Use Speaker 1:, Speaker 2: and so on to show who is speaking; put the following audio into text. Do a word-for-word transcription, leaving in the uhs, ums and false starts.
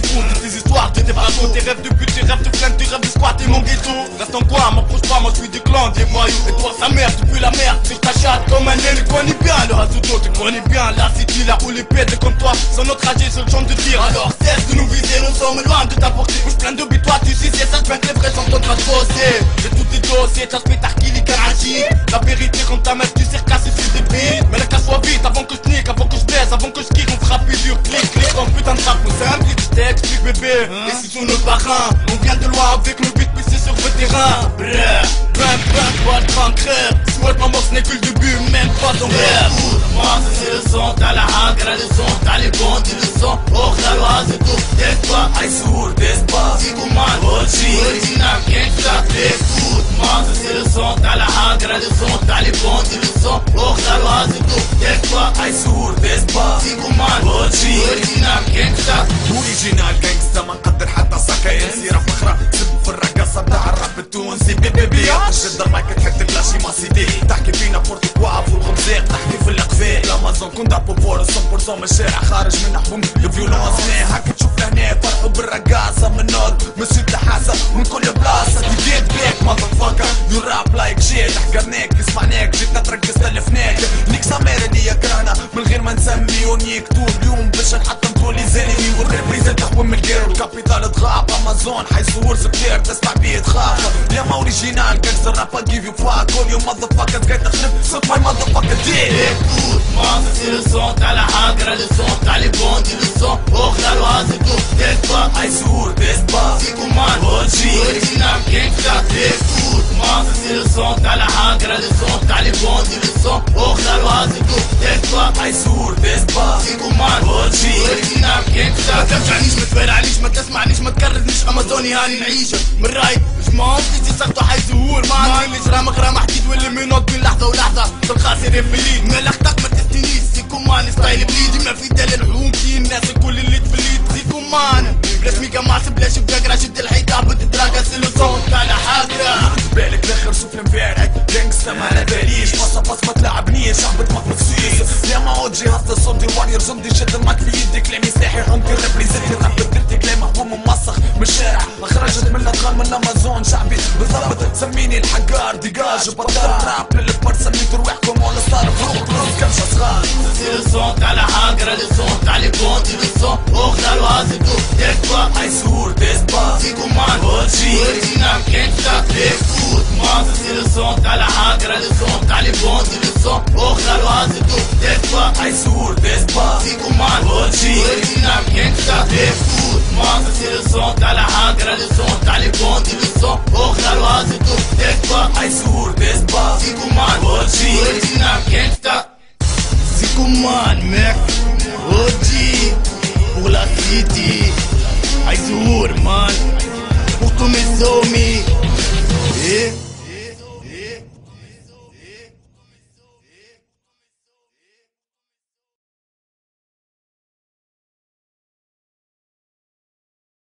Speaker 1: fond de tes histoires, de tes bravos, tes rêves de but, tes rêves de flingue, tes rêves de squat et mon ghetto. Reste en quoi, m'approche pas, moi je suis du clan des voyous. Et toi sa mère, tu pues la merde, sur ta chatte comme un nez. Tu connais bien le Hazuto, tu connais bien la city, là où les pètes comme toi sont notre âge sur le champ de tir. Alors cesse de nous viser, nous sommes loin de ta portée. Bouge plein de toi tu sais, c'est ça, je que les vrais sont en train de bosser. J'ai tout tes dossiers, t'as fait Tarkili Karachi. La vérité quand ta meuf tu sais casser sur des brides. Mais la casse soit vite avant que je nique, avant que je baisse, avant que je kick, on frappe et dur, clic, clic, en putain de rap, c'est un clic, je t'explique bébé. Et si sont nos parrains, on vient de loin avec le but poussé sur le terrain. Bref, ben, ben, toi le grand crève. Souhaite ma mort, ce n'est que le début, même pas ton rêve. Moi c'est le son, t'as la hagra, le son, t'as les bandits, le son. Oh, la loi, c'est tout, t'es pas, aïe sourd, t'es pas. Si commande, Ochi, original, gangsta, t'écoute. Moi c'est le son, t'as la hagra, le son, t'as les bandits, le son. Oh, la loi, c'est tout, t'es pas, aïe sourd, t'es pas. Si commande, Ochi, original, gangsta.
Speaker 2: اوريجينال جانجستا ما نقدر حتى ساكا ينسيرة فخرة سب في الرقصة بتاع الراب التونسي بي بي بي تشد المايك تحط كلاشي ما سيدي تحكي فينا بورتوكوا فوق الخمسيق تحكي في القفيل لامازون كون دابو فور مية بالمية من الشارع خارج من حبهم الفيولونس هكا تشوف لهنا فرحوا بالرقاصة من نور من سد حاسة من كل بلاصة دي جيت بيك ماذر فاكر يو راب لايك شيت حقرناك سمعناك جيتنا ترقص تلفناك نيك سامير اللي يكرهنا من غير ما نسمي ونيكتوب اليوم باش نحطم تولي زيني والريبريزنت تحوم من الجير والكابيتال تغاب امازون حيصور كتير تسمع بيه تخاف يا ما اوريجينال جانجستر راب جيف يو فاك كل يوم ماذر فاكر جاي تخرب صوت ماي ماذر فاكر دي
Speaker 1: écoute moi c'est le son t'as la hagra le son t'as les bandits le son oh la loi c'est tout t'es pas
Speaker 2: aïe sourd t'es pas
Speaker 1: si commande Ochi original gangsta écoute moi c'est le son t'as la hagra le son t'as les bandits le son oh la loi c'est tout t'es pas
Speaker 2: aïe sourd t'es pas
Speaker 1: si commande Ochi original gangsta ما ترجعنيش ما تبالعنيش ما تسمعنيش ما تكررنيش امازوني هاني نعيش من رايك مش مونتي صرتو حي زهور ما عنديش رامك راه محدود واللي منوض بين لحظه ولحظه تلقى سيري في الليل ما لختك ما تستنيش سيكون مان ستايل بليدي ما في دليل الحوم في الناس الكل اللي تفليت سيكون مان بلاش ميكا ماس بلاش بقاقرا شد الحيطه بتتراقى سي لو صوت تاع حاقرا
Speaker 2: بالك الاخر شوف المبارك جانجستا ما على باليش باصا باص ما تلعبنيش عبد ما مكسيس يا ما اوجي هاستا صوتي وارير جندي شد الماك في يدي كلامي سلاحي عمقي ريبريزنتي راب درتي كلام محبوب وممسخ من الشارع خرجت من الادغال من امازون شعبي بالضبط سميني الحقار ديجاج بطل راب للبر سميتو رواحكم ولا صار فروق روز كمشة صغار
Speaker 1: c'est le son t'as la hagra le son t'as les bandits le son oh la loi c'est tout t'es pas
Speaker 2: aïe sourd t'es pas
Speaker 1: si commande Ochi original gangsta écoute moi c'est le son t'as la hagra le son t'as les bandits le son oh la loi c'est tout t'es pas
Speaker 2: aïe sourd t'es pas
Speaker 1: si commande Ochi original gangsta écoute moi c'est le son t'as la hagra le son t'as les bandits le son oh la loi c'est tout t'es pas
Speaker 2: aïe sourd t'es pas
Speaker 1: si commande Ochi original gangsta si commande mec Ochi pour la city Aïe Zour man pour tous mes homies. Et